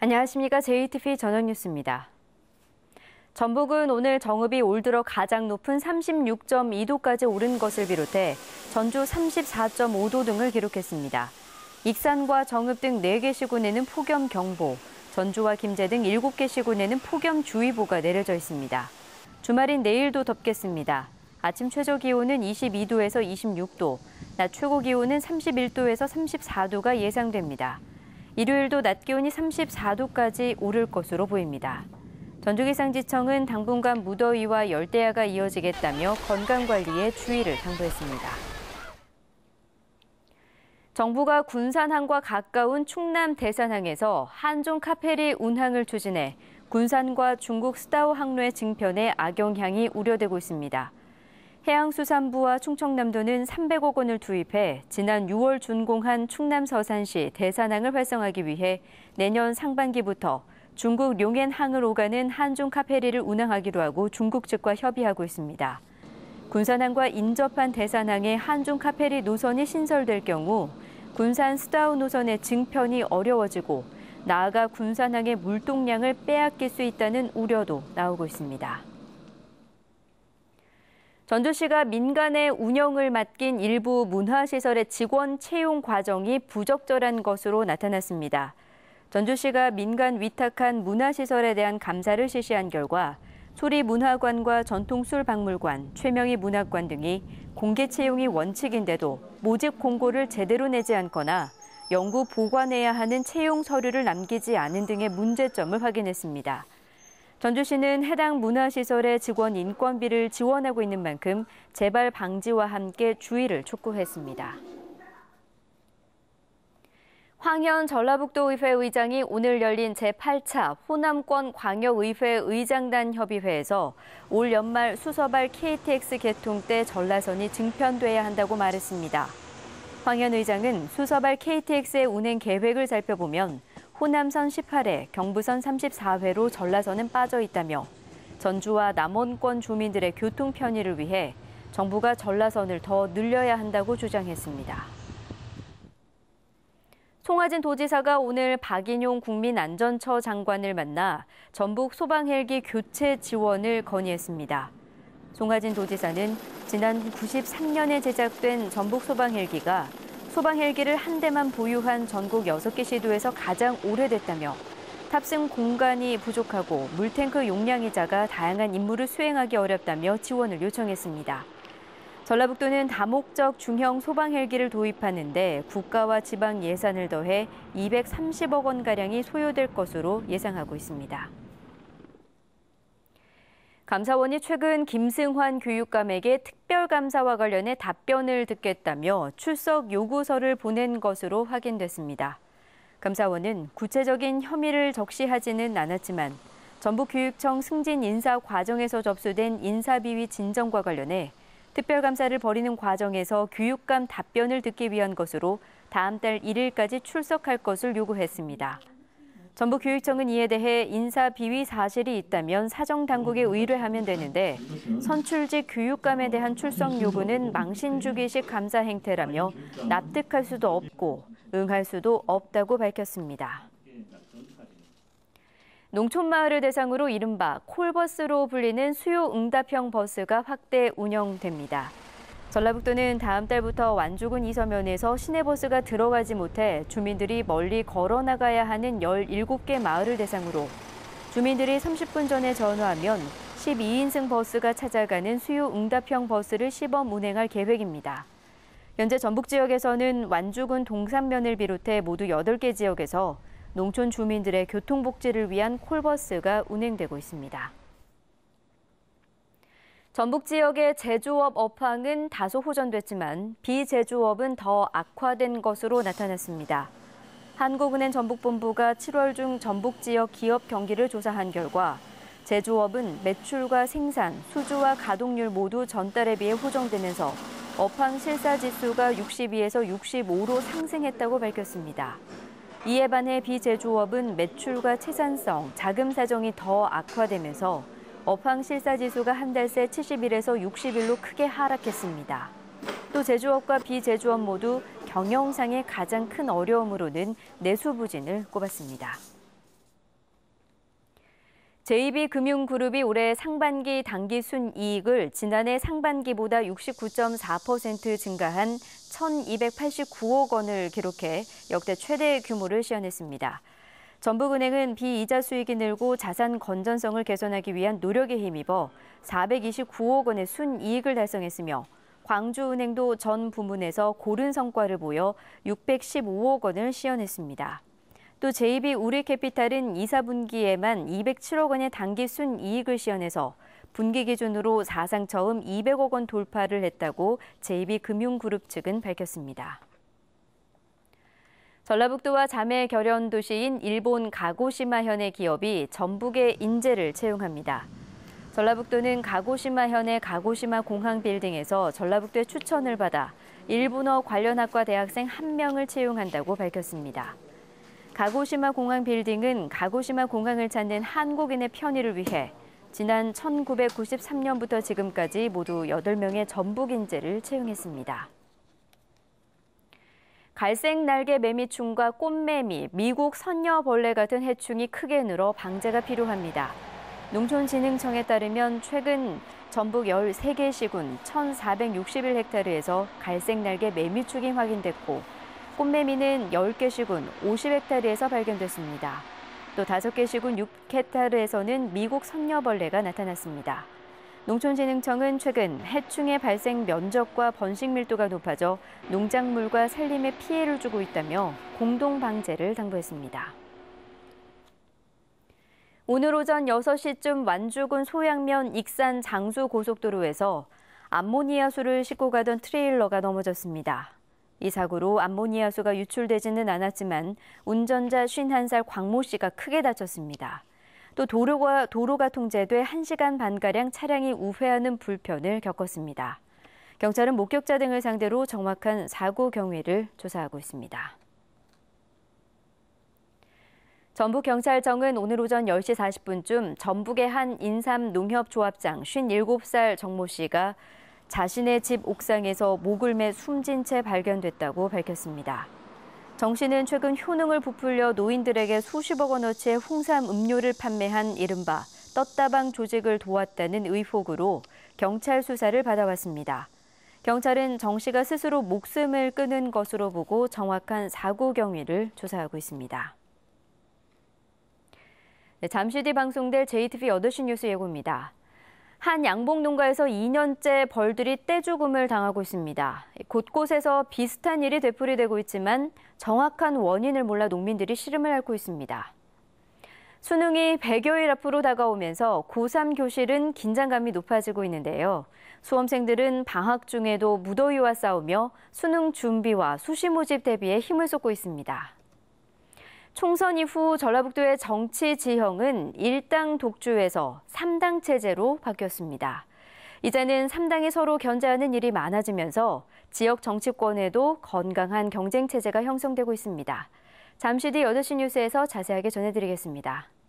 안녕하십니까. JTV 저녁 뉴스입니다. 전북은 오늘 정읍이 올 들어 가장 높은 36.2도까지 오른 것을 비롯해 전주 34.5도 등을 기록했습니다. 익산과 정읍 등 4개 시군에는 폭염경보, 전주와 김제 등 7개 시군에는 폭염주의보가 내려져 있습니다. 주말인 내일도 덥겠습니다. 아침 최저 기온은 22도에서 26도, 낮 최고 기온은 31도에서 34도가 예상됩니다. 일요일도 낮 기온이 34도까지 오를 것으로 보입니다. 전주기상지청은 당분간 무더위와 열대야가 이어지겠다며 건강관리에 주의를 당부했습니다. 정부가 군산항과 가까운 충남 대산항에서 한중 카페리 운항을 추진해 군산과 중국 스다오 항로의 증편에 악영향이 우려되고 있습니다. 해양수산부와 충청남도는 300억 원을 투입해 지난 6월 준공한 충남 서산시 대산항을 활성화하기 위해 내년 상반기부터 중국 룡엔항을 오가는 한중 카페리를 운항하기로 하고 중국 측과 협의하고 있습니다. 군산항과 인접한 대산항에 한중 카페리 노선이 신설될 경우 군산 스다오 노선의 증편이 어려워지고 나아가 군산항의 물동량을 빼앗길 수 있다는 우려도 나오고 있습니다. 전주시가 민간에 운영을 맡긴 일부 문화시설의 직원 채용 과정이 부적절한 것으로 나타났습니다. 전주시가 민간 위탁한 문화시설에 대한 감사를 실시한 결과 소리문화관과 전통술박물관, 최명희 문학관 등이 공개 채용이 원칙인데도 모집 공고를 제대로 내지 않거나 영구 보관해야 하는 채용 서류를 남기지 않은 등의 문제점을 확인했습니다. 전주시는 해당 문화시설의 직원 인건비를 지원하고 있는 만큼 재발 방지와 함께 주의를 촉구했습니다. 황현 전라북도의회 의장이 오늘 열린 제8차 호남권 광역의회 의장단 협의회에서 올 연말 수서발 KTX 개통 때 전라선이 증편돼야 한다고 말했습니다. 황현 의장은 수서발 KTX의 운행 계획을 살펴보면 호남선 18회, 경부선 34회로 전라선은 빠져 있다며 전주와 남원권 주민들의 교통 편의를 위해 정부가 전라선을 더 늘려야 한다고 주장했습니다. 송하진 도지사가 오늘 박인용 국민안전처 장관을 만나 전북 소방헬기 교체 지원을 건의했습니다. 송하진 도지사는 지난 93년에 제작된 전북 소방헬기가 소방헬기를 한 대만 보유한 전국 6개 시도에서 가장 오래됐다며 탑승 공간이 부족하고 물탱크 용량이 작아 다양한 임무를 수행하기 어렵다며 지원을 요청했습니다. 전라북도는 다목적 중형 소방헬기를 도입하는데 국가와 지방 예산을 더해 230억 원가량이 소요될 것으로 예상하고 있습니다. 감사원이 최근 김승환 교육감에게 특별감사와 관련해 답변을 듣겠다며 출석 요구서를 보낸 것으로 확인됐습니다. 감사원은 구체적인 혐의를 적시하지는 않았지만 전북교육청 승진 인사 과정에서 접수된 인사비위 진정과 관련해 특별감사를 벌이는 과정에서 교육감 답변을 듣기 위한 것으로 다음 달 1일까지 출석할 것을 요구했습니다. 전북교육청은 이에 대해 인사비위 사실이 있다면 사정당국에 의뢰하면 되는데 선출직 교육감에 대한 출석 요구는 망신주기식 감사 행태라며 납득할 수도 없고 응할 수도 없다고 밝혔습니다. 농촌마을을 대상으로 이른바 콜버스로 불리는 수요응답형 버스가 확대 운영됩니다. 전라북도는 다음 달부터 완주군 이서면에서 시내버스가 들어가지 못해 주민들이 멀리 걸어 나가야 하는 17개 마을을 대상으로 주민들이 30분 전에 전화하면 12인승 버스가 찾아가는 수요응답형 버스를 시범 운행할 계획입니다. 현재 전북 지역에서는 완주군 동산면을 비롯해 모두 8개 지역에서 농촌 주민들의 교통복지를 위한 콜버스가 운행되고 있습니다. 전북 지역의 제조업 업황은 다소 호전됐지만 비제조업은 더 악화된 것으로 나타났습니다. 한국은행 전북본부가 7월 중 전북 지역 기업 경기를 조사한 결과 제조업은 매출과 생산, 수주와 가동률 모두 전달에 비해 호전되면서 업황 실사지수가 62에서 65로 상승했다고 밝혔습니다. 이에 반해 비제조업은 매출과 채산성, 자금 사정이 더 악화되면서 업황 실사지수가 한 달 새 71에서 61로 크게 하락했습니다. 또 제조업과 비제조업 모두 경영상의 가장 큰 어려움으로는 내수 부진을 꼽았습니다. JB금융그룹이 올해 상반기 당기 순이익을 지난해 상반기보다 69.4% 증가한 1,289억 원을 기록해 역대 최대 규모를 시현했습니다. 전북은행은 비이자 수익이 늘고 자산 건전성을 개선하기 위한 노력에 힘입어 429억 원의 순이익을 달성했으며 광주은행도 전 부문에서 고른 성과를 보여 615억 원을 시현했습니다. 또 JB우리캐피탈은 2, 4분기에만 207억 원의 당기 순이익을 시현해서 분기 기준으로 사상 처음 200억 원 돌파를 했다고 JB금융그룹 측은 밝혔습니다. 전라북도와 자매 결연 도시인 일본 가고시마현의 기업이 전북의 인재를 채용합니다. 전라북도는 가고시마현의 가고시마 공항 빌딩에서 전라북도의 추천을 받아 일본어 관련 학과 대학생 1명을 채용한다고 밝혔습니다. 가고시마 공항 빌딩은 가고시마 공항을 찾는 한국인의 편의를 위해 지난 1993년부터 지금까지 모두 8명의 전북 인재를 채용했습니다. 갈색 날개 매미충과 꽃매미, 미국 선녀벌레 같은 해충이 크게 늘어 방제가 필요합니다. 농촌진흥청에 따르면 최근 전북 13개 시군 1,461헥타르에서 갈색 날개 매미충이 확인됐고 꽃매미는 10개 시군 50헥타르에서 발견됐습니다. 또 5개 시군 6헥타르에서는 미국 선녀벌레가 나타났습니다. 농촌진흥청은 최근 해충의 발생 면적과 번식 밀도가 높아져 농작물과 산림에 피해를 주고 있다며 공동 방제를 당부했습니다. 오늘 오전 6시쯤 완주군 소양면 익산 장수 고속도로에서 암모니아수를 싣고 가던 트레일러가 넘어졌습니다. 이 사고로 암모니아수가 유출되지는 않았지만 운전자 51살 광모 씨가 크게 다쳤습니다. 또 도로가 통제돼 1시간 반가량 차량이 우회하는 불편을 겪었습니다. 경찰은 목격자 등을 상대로 정확한 사고 경위를 조사하고 있습니다. 전북경찰청은 오늘 오전 10시 40분쯤 전북의 한 인삼 농협조합장 57살 정모 씨가 자신의 집 옥상에서 목을 매 숨진 채 발견됐다고 밝혔습니다. 정 씨는 최근 효능을 부풀려 노인들에게 수십억 원어치의 홍삼 음료를 판매한 이른바 떴다방 조직을 도왔다는 의혹으로 경찰 수사를 받아왔습니다. 경찰은 정 씨가 스스로 목숨을 끊은 것으로 보고 정확한 사고 경위를 조사하고 있습니다. 네, 잠시 뒤 방송될 JTBC 8시 뉴스 예고입니다. 한 양봉 농가에서 2년째 벌들이 떼죽음을 당하고 있습니다. 곳곳에서 비슷한 일이 되풀이되고 있지만 정확한 원인을 몰라 농민들이 시름을 앓고 있습니다. 수능이 100여일 앞으로 다가오면서 고3 교실은 긴장감이 높아지고 있는데요. 수험생들은 방학 중에도 무더위와 싸우며 수능 준비와 수시 모집 대비에 힘을 쏟고 있습니다. 총선 이후 전라북도의 정치 지형은 1당 독주에서 3당 체제로 바뀌었습니다. 이제는 3당이 서로 견제하는 일이 많아지면서 지역 정치권에도 건강한 경쟁 체제가 형성되고 있습니다. 잠시 뒤 8시 뉴스에서 자세하게 전해드리겠습니다.